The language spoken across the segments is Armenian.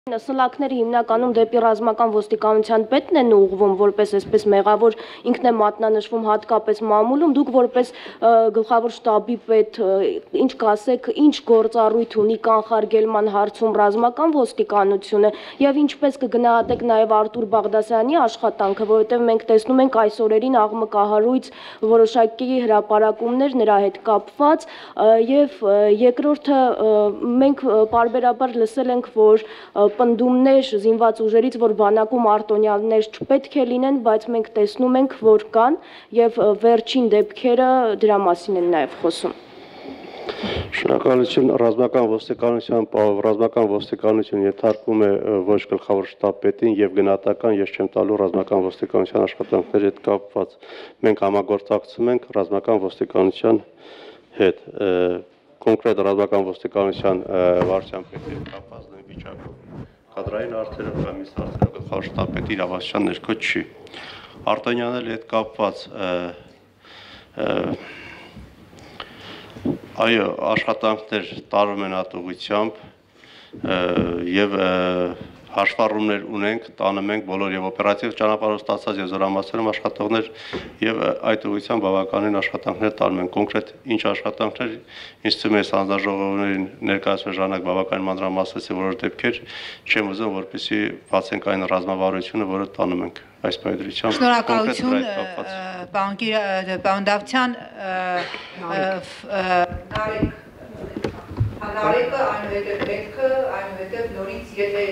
Սլաքները հիմնականում դեպի ռազմական ոստիկանության պետն են ուղղվում որպես այսպես մեղավոր ինքն է մատնանշվում հատկապես մամուլում դուք որպես գլխավոր շտաբի պետ ինչ կասեք ինչ գործառույթ ունի կանխարգելման հարցում ռազմական ոստիկանությունը եւ ինչպես կգնահատեք նաեւ Արտուր Բաղդասարյանի աշխատանքը որովհետեւ մենք տեսնում ենք այս օրերին աղմկահարույց որոշակի հրապարակումներ նրա հետ կապված եւ երկրորդը մենք պարբերաբար լսել ենք որ պնդումներ զինված ուժերից, որ բանակում արտոնյալներ չպետք է լինեն, բայց մենք տեսնում ենք, որ կան եւ վերջին դեպքերը դրա մասին են նաեւ խոսում։ Շնորհակալություն ռազմական ոստիկանություն ենթարկվում է ոչ գլխավոր շտաբ պետին եւ գնահատական ես չեմ տալու ռազմական ոստիկանության աշխատանքների հետ կապված։ Մենք համագործակցում ենք ռազմական ոստիկանության հետ։ Կոնկրետ ռազմական ոստիկանության վարչության պետի հետ կապված նույն վիճակով կադրային հարցերով կամ իսկ հարցերով գլխավոր շտաբ պետի իրավասության ներքո չի։ Արտոնյանների հետ կապված այո, աշխատանքներ տարվում են հատուղությամբ եւ հաշվառումներ ունենք, տանում ենք բոլոր եւ օպերատիվ ճանապարհով ստացած եւ զորամասերում աշխատողներ եւ այդ ուղղությամբ բավականին աշխատանքներ տանում են կոնկրետ ինչ աշխատանքներ ինձ թվում է հանձնաժողովներին ներկայացվող ժամանակ բավականին մանրամասնեցի որոշ դեպքեր չեմ ուզում որպեսզի բացենք այն ռազմավարությունը որը տանում ենք այս պայմանությամբ շնորհակալություն պարոն Դավթյան Հանարեկը, այնուհետև պետքը, այնուհետև նորից եթե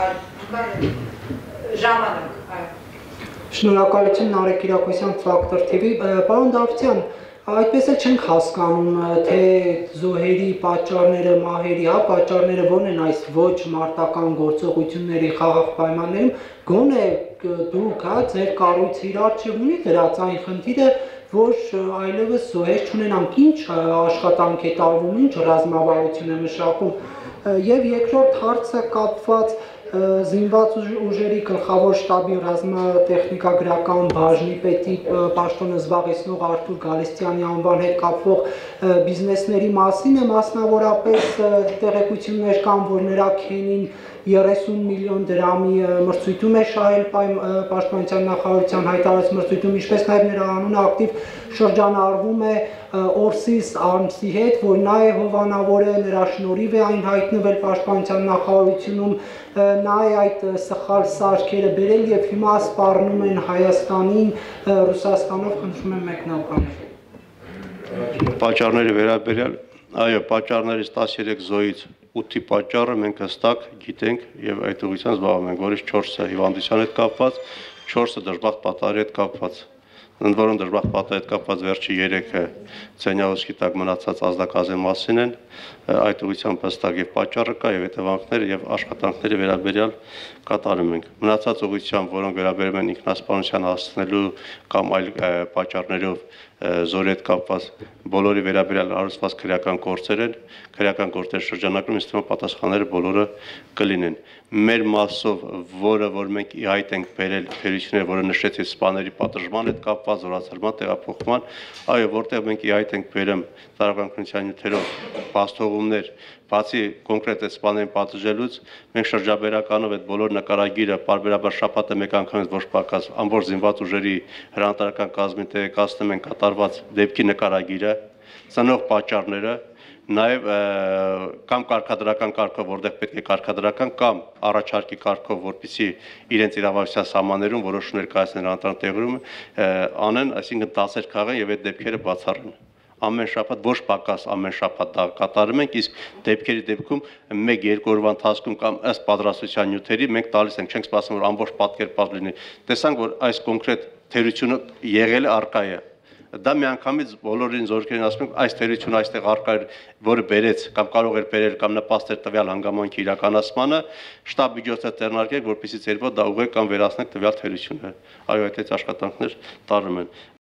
ժամանակ։ Շնորհակալություն Նարեկ Կիրակոսյան Ֆակտոր TV, պարոն Դավթյան, այդպես էլ չենք հասկանում, թե զոհերի պատճառները, մահերի, պատճառները ո՞րն են այս ոչ մարտական գործողությունների խաղաղ պայմաններում, գոնե դուք, ձեր կառույցը իր առջև ունի դրած այն խնդիրը, որ այլևս զոհեր չունենանք, ինչ աշխատանք է տարվում, ինչ ռազմավարություն է մշակում եւ երկրորդ հարցը կապված զինված ուժերի գլխավոր շտաբի ռազմատեխնիկագրական բաժնի պետի պաշտոնը զբաղեցնող Արտուր Գալստյանի անվան հետ կապվող բիզնեսների մասին է մասնավորապես տեղեկություններ կան, որ նրա քենին 30 միլիոն դրամի մրցույթում է շահել պաշտպանության նախարարության հայտարարած մրցույթում, ինչպես նաև նրա անունը ակտիվ շրջանառվում է Օրսիս Արմսի հետ, որ նա է հովանավորը, նրա շնորհիվ է այն հայտնվել պաշտպանության նախարարությունում, նա է այդ սխալ սարքերը բերել եւ հիմա սպառնում են Հայաստանին, Ռուսաստանով, խնդրում եմ մեկնաբանել։ Պատճառների վերաբերյալ, այո, պատճառներից 13 զոհից 8-ի պատճառը մենք հստակ գիտենք եւ այդ ուղղությամբ զբաղվում ենք, որից 4-ը հիվանդության հետ կապված, 4-ը դժբախտ պատահարի հետ կապված։ Ընդ որում դժբախտ պատահարի հետ կապված վերջի 3-ը Ցենյաուսկի տակ մնացած ազդակազի մասին են, այդ ուղղությամբ հստակ եւ պատճառը կա եւ հետևանքները եւ աշխատանքների վերաբերյալ կատարում ենք։ Մնացած ուղղությամբ, որոնք վերաբերում են ինքնասպանության հասցնելու կամ այլ պատճառներով զորի հետ կապված բոլորի վերաբերյալ հարուցված քրեական գործեր են, քրեական գործերի շրջանակում ինձ թվում է պատասխանները բոլորը կլինեն։ Մեր մասով, որ մենք ի հայտ ենք բերել թերությունները, որը նշեցի սպաների պատժման հետ կապված, զորացման տեղափոխման, այո, որտեղ մենք ի հայտ ենք բերում տարածքնության նյութերով փաստողումներ, բացի կոնկրետ այդ սպաներին պատժելուց, մենք շրջաբերականով այդ բոլոր նկարագիրը պարբերաբար շաբաթը մեկ անգամից ոչ պակաս ամբողջ զինված ուժերի հրանատարական կազմին տեղեկացնում են կատարված դեպքի նկարագիրը, ծնող պատճառները, նաև կամ կարգադրական կարգով, որտեղ պետք է կարգադրական կամ առաջարկի կարգով, որպեսզի իրենց իրավասության սահմաններում որոշումներ կայացնեն հրանատարական տեղերում անեն, այսինքն դասեր քաղեն եւ այդ դեպքերը բացառեն։ Ամեն շաբաթ ոչ պակաս ամեն շաբաթ դա կատարում ենք, իսկ դեպքերի դեպքում 1-2 օրվա ընթացքում կամ ըստ պատրաստության նյութերի մենք տալիս ենք, չենք սպասում որ ամբողջ պատկերված լինի։ Տեսանք որ այս կոնկրետ թերությունը եղել է արկա է։ Դա միանգամից բոլորին զորքերին ասում ենք այս թերությունը այստեղ արկա էր, որը բերեց կամ կարող էր բերել կամ նպաստել տվյալ հանգամանքի իրականացմանը, շտաբ միջոցներ ձեռնարկեք, որպեսզի ձեր մոտ դա ուղղեք կամ վերացնեք տվյալ թերությունը։ Այո, այդ աշխատանքներ տարվում են։